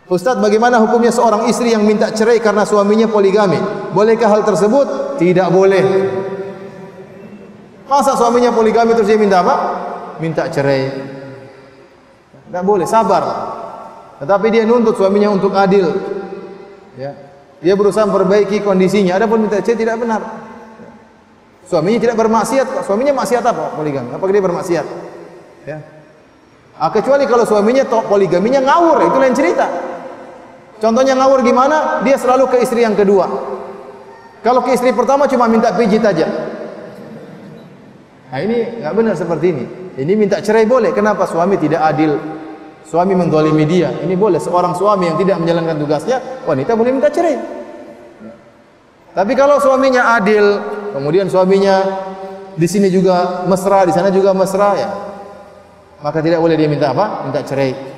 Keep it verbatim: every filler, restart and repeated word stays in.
Ustadz, bagaimana hukumnya seorang istri yang minta cerai karena suaminya poligami? Bolehkah hal tersebut? Tidak boleh. Masa suaminya poligami terus dia minta apa? Minta cerai. Tidak boleh, sabar. Tetapi dia nuntut suaminya untuk adil. Ya. Dia berusaha memperbaiki kondisinya. Adapun minta cerai tidak benar. Suaminya tidak bermaksiat. Suaminya maksiat apa? Poligami. Apakah dia bermaksiat? Ya. Ah, kecuali kalau suaminya poligaminya ngawur, itu lain cerita. Contohnya ngawur gimana? Dia selalu ke istri yang kedua. Kalau ke istri pertama cuma minta pijit aja. Nah ini nggak benar seperti ini. Ini minta cerai boleh. Kenapa? Suami tidak adil. Suami menzalimi dia. Ini boleh. Seorang suami yang tidak menjalankan tugasnya, wanita boleh minta cerai. Tapi kalau suaminya adil, kemudian suaminya di sini juga mesra, di sana juga mesra, ya, maka tidak boleh dia minta apa? Minta cerai.